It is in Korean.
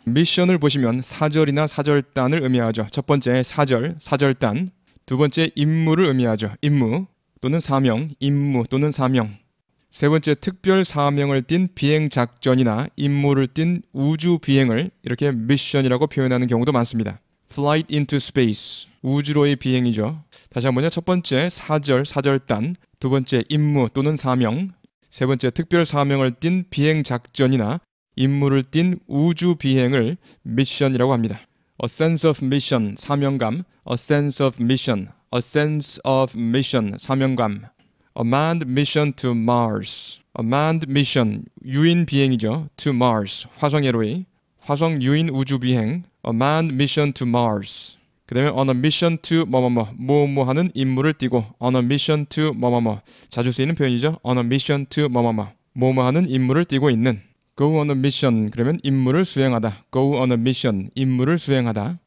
미션을 보시면 사절이나 사절단을 의미하죠. 첫 번째 사절, 사절단. 두 번째 임무를 의미하죠. 임무 또는 사명, 임무 또는 사명. 세 번째 특별 사명을 띤 비행 작전이나 임무를 띤 우주 비행을 이렇게 미션이라고 표현하는 경우도 많습니다. Flight into space, 우주로의 비행이죠. 다시 한번요. 첫 번째 사절, 사절단. 두 번째 임무 또는 사명. 세 번째 특별 사명을 띤 비행 작전이나 임무를 띤 우주 비행을 미션이라고 합니다. A sense of mission, 사명감. A sense of mission, a sense of mission, 사명감. A manned mission to Mars. A manned mission, 유인 비행이죠. To Mars, 화성회로의 화성 유인 우주 비행. A manned mission to Mars. 그 다음에 on a mission to 뭐뭐 하는 임무를 띠고 on a mission to 뭐뭐 자주 쓰이는 표현이죠. on a mission to 뭐뭐 하는 임무를 띠고 있는. Go on a mission, 그러면 임무를 수행하다. Go on a mission, 임무를 수행하다.